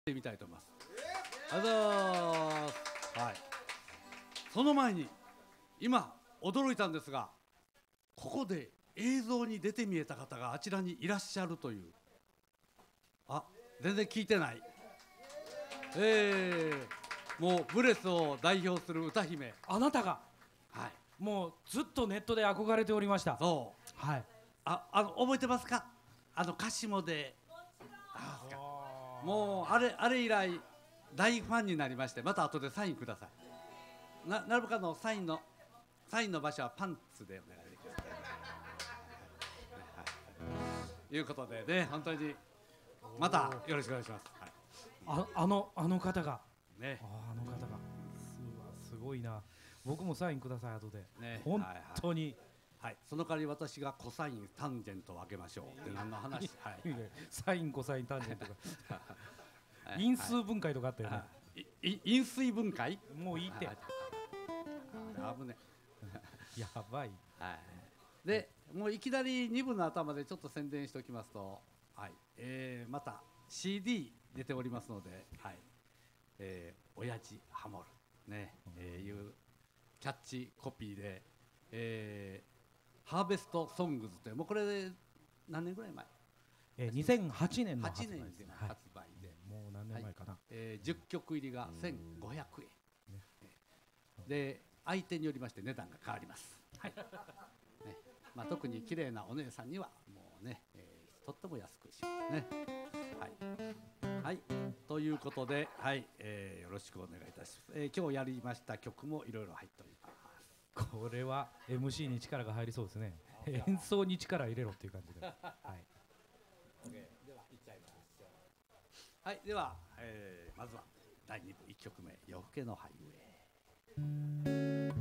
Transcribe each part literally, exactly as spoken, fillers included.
ってみたいと思います。ありがとうございます。はい。その前に今驚いたんですが、ここで映像に出て見えた方があちらにいらっしゃるという。あ、全然聞いてない。えー、もうブレスを代表する歌姫。 あなたが、 はい、 もうずっとネットで憧れておりました。 そう、 はい、 あ、あの覚えてますか、あの歌詞もで、あもうあれあれ以来大ファンになりまして、また後でサインください。な、なるかのサインのサインの場所はパンツでお願いできます。ということでね、本当にまたよろしくお願いします。はい、 あ, あのあの方が、 ね、 あ, あの方がす, すごいな。僕もサインください後で。ね、本当に。 はい、その代わり私がコサインタンジェントをあげましょうって何の話。はい、 サインコサインタンジェントとか因数分解とかあったよね。 因数分解もういいって。 あぶねやばい。 はい、でもういきなりに部の頭でちょっと宣伝しておきますと、はい、えー、また シーディー 出ておりますので、はい、えー、親父ハモるね、えー、いうキャッチコピーで、えーハーベストソングズという、もうこれ何年ぐらい前、 えー、にせんはちねんの発売です。 はちねんでの発売で、はい、 もう何年前かな、はい、 えー、じゅっきょく入りがせんごひゃくえん、ね、で相手によりまして値段が変わります。はい、ね、まあ、特に綺麗なお姉さんにはもうね、えー、とっても安くしますね。はい、はい、ということで、はい、えー、よろしくお願いいたします。えー、今日やりました曲もいろいろ入っております。 これは エムシー に力が入りそうですね。演奏に力入れろっていう感じで。はい。 OK、では行っちゃいましょう。はい、では、えー、まずはだいに部いっきょくめ、夜更けのハイウェイ。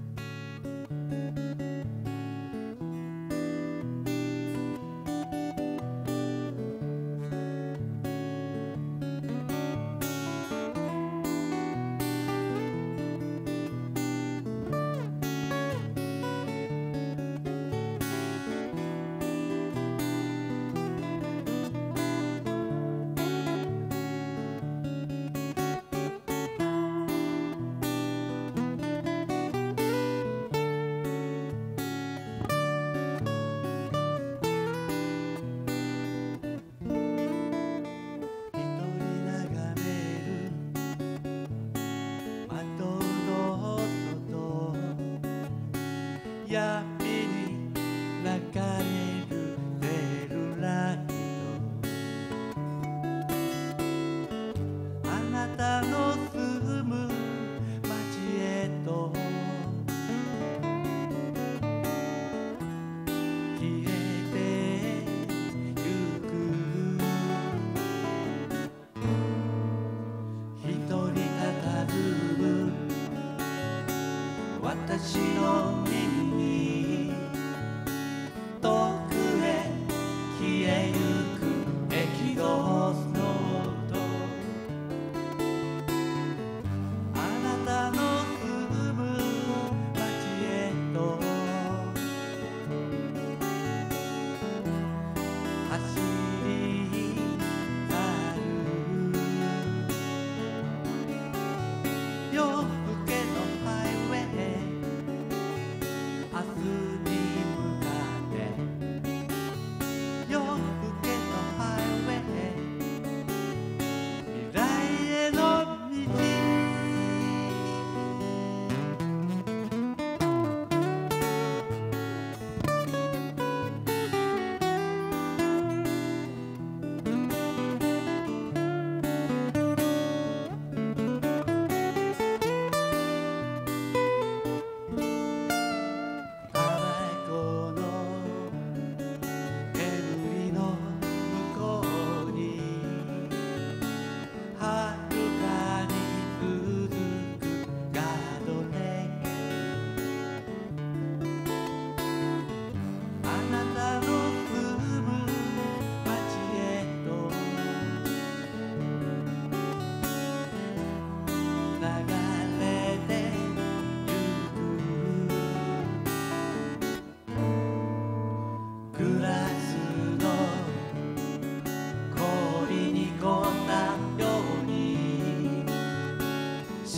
私の耳に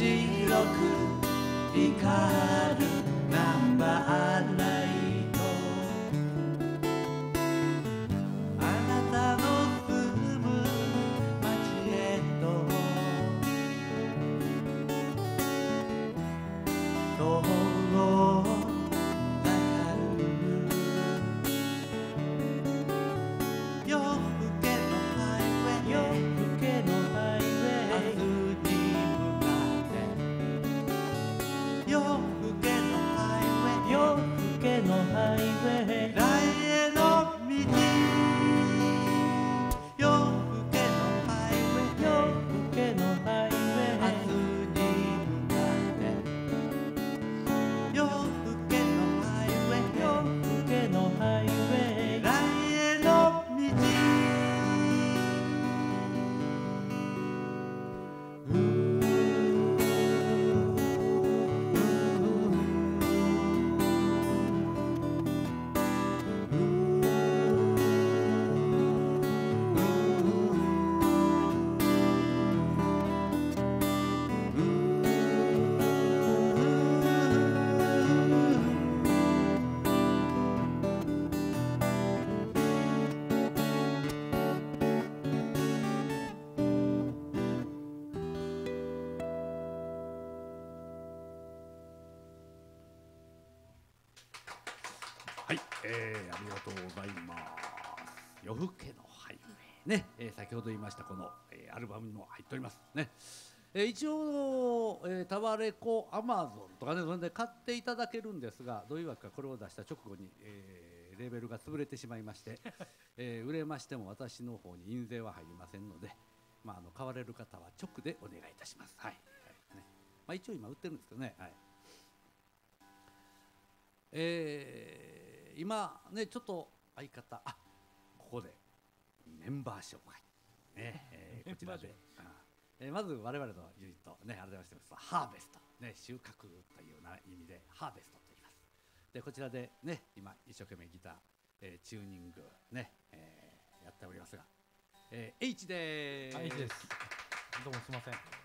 白く光るナンバーライト、あなたの住む街へと遠ざかる夜更けのハイウェイ、夜更けのハイウェイ、明日に向かって夜更けのハイウェイ、夜更けのハイウェイ、来への道、夜更けのハイウェイ、夜更けのハイウェイ、明日に向かって夜更けのハイウェイ、夜更けのハイウェイ、来への道。はい、えー、ありがとうございます。夜更けのハイウェイね、えー、先ほど言いましたこの、えー、アルバムにも入っておりますね。えー、一応、えー、タワレコ、アマゾンとかね、それで買っていただけるんですが、どういうわけかこれを出した直後に、えー、レーベルが潰れてしまいまして、えー、売れましても私の方に印税は入りませんので、まあ、あの買われる方は直でお願いいたします。はい、はいね、まあ、一応今売ってるんですけどね。はい、えー、今ねちょっと相方、あ、ここでメンバー紹介ね、えー、こちらで、えー、まず我々のユニットね、改めましてハーベストね、収穫というな意味でハーベストと言います。でこちらでね今一生懸命ギター、えー、チューニングね、えー、やっておりますが、えー、H でーす。 H です。どうもすみません。